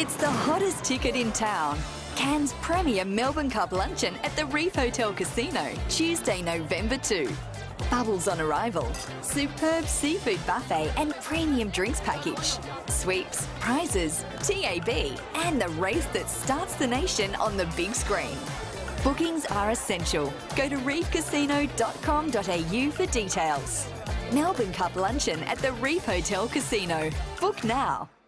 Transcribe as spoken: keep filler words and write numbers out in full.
It's the hottest ticket in town. Cairns' premier Melbourne Cup Luncheon at the Reef Hotel Casino, Tuesday, November second. Bubbles on arrival, superb seafood buffet and premium drinks package, sweeps, prizes, T A B and the race that starts the nation on the big screen. Bookings are essential. Go to reef casino dot com dot a u for details. Melbourne Cup Luncheon at the Reef Hotel Casino. Book now.